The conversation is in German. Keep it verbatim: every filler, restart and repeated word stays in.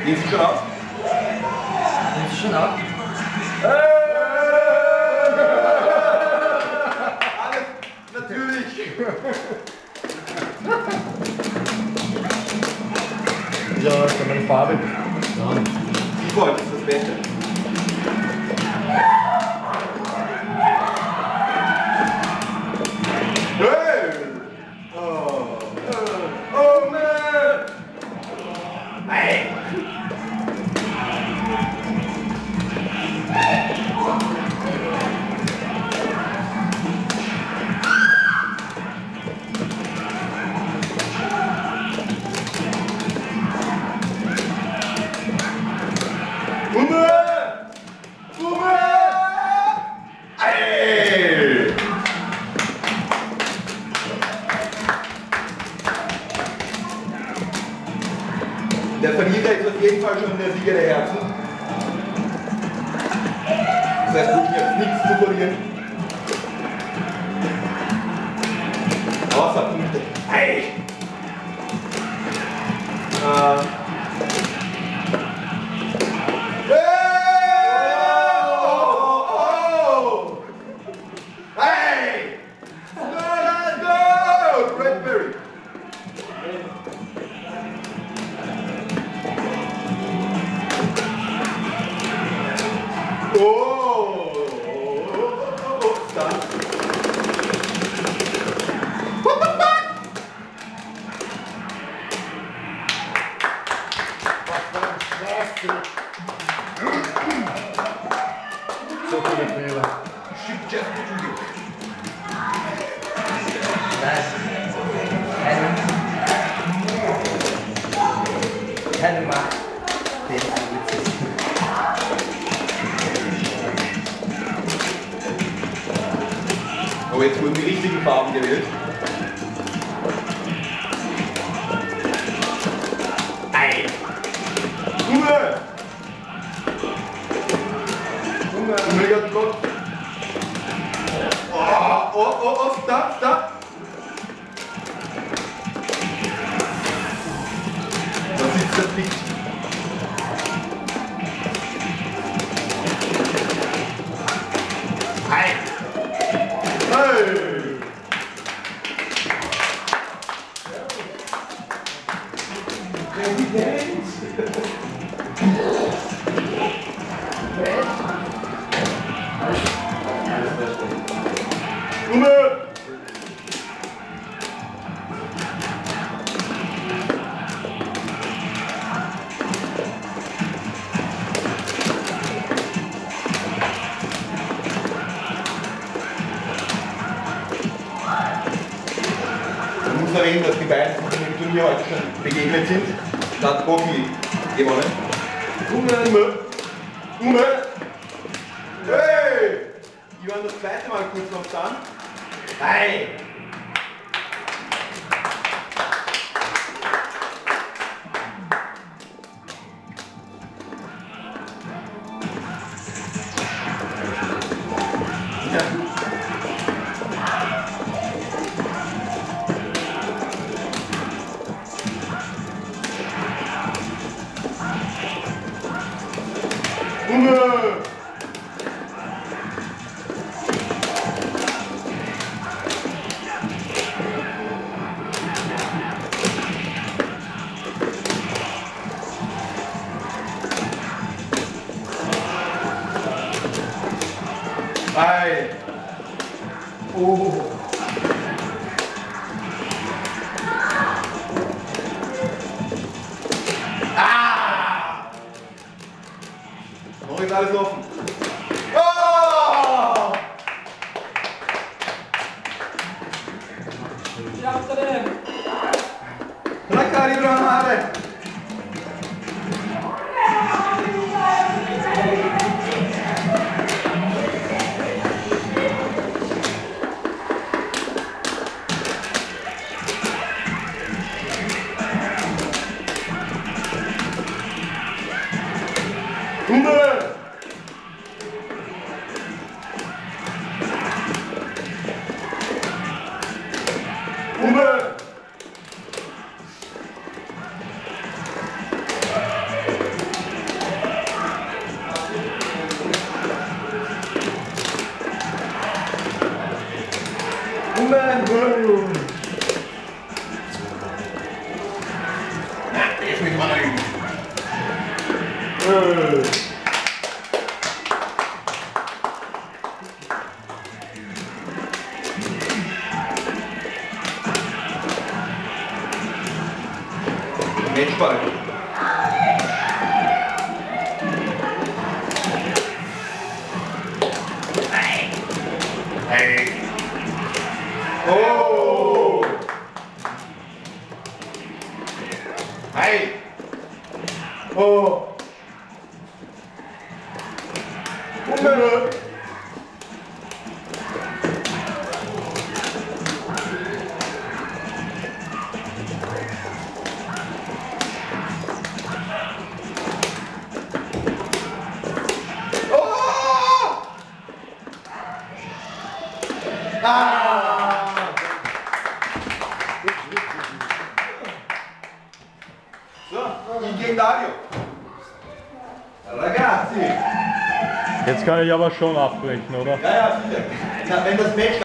Gehen Sie schon auf? Gehen Sie schon auf? Alles natürlich! Ja, ist ja meine Farbe. Ja. Default ist das Beste. Hey! Oh, oh man! Hey! Bumme! Bumme! Ey! Der Verlierer ist auf jeden Fall schon der Sieger der Herzen. Das heißt, wirklich jetzt nichts zu verlieren. Außer Punkte. Ey! Äh. So viele Fehler. Keine Macht, den Anglizisten. Aber jetzt wurden die richtigen Farben gewählt. Ei! Junge! Junge, mega flott! Oh, oh, oh, oh, stop, stop! Das ist das Licht. Ei! Hey! Man muss erwähnen, dass die beiden von dem Turnier heute schon begegnet sind. Da hat Boki gewonnen. Ume! Ume! Hey! Die waren das zweite Mal kurz noch dran. Hey! Ume! Ei! Oh! Ah! Noch ist alles offen. Oh! Lecker, die braunen Haare! Hunde! Hunde! Jetzt müssen wir noch üben. Matchball. Hey. Oh. Hey. Oh. Umme. Ah! So, ich gegen Dario. Ragazzi! Jetzt kann ich aber schon abbrechen, oder? Ja, ja, sicher. Na, wenn das Match